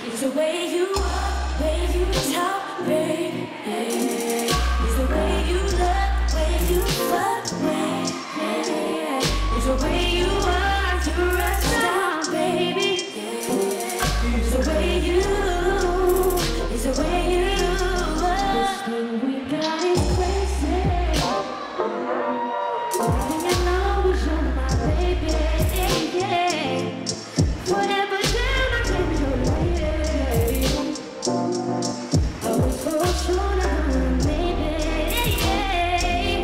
It's the way you walk, way you talk, baby. It's the way you look, way you fuck, baby. It's the way you are, you're a star, baby. It's the way you, it's the way you are. This thing we got is crazy. Everything I know is you're my baby, yeah. Whatever time I can do, yeah. I was so sure that I'm baby, yeah.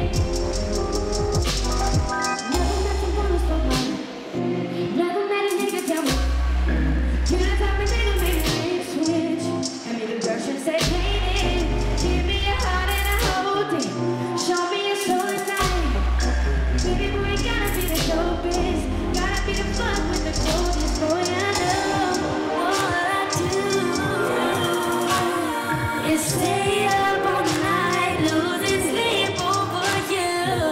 Never met someone who's so mine. Never met a nigga tell me. You're the type of nigga make me switch. And me the Russian say, hey, give me your heart and I hold it. Show me your soul at night. Baby boy, gotta be the dopest. Gotta be the fuck with the coldest. Boy, I know all I do is stay up all night, losing sleep over you.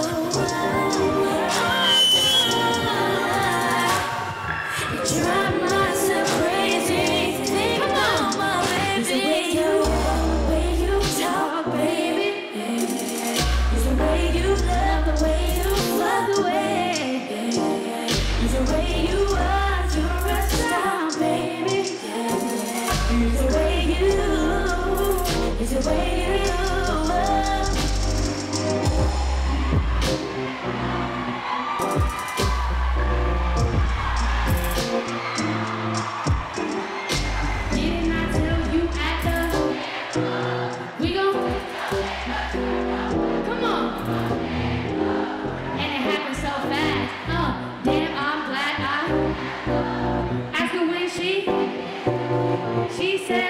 You drive myself crazy. Think about my baby. It's the way you talk, baby. It's the way you love, the way you fuck, the way. It's the way you are, you're a star, baby. It's the way you, it's the way you are. Didn't I tell you at the, we gon' come on. And it happened so fast. Damn, I'm glad I asked her when she said,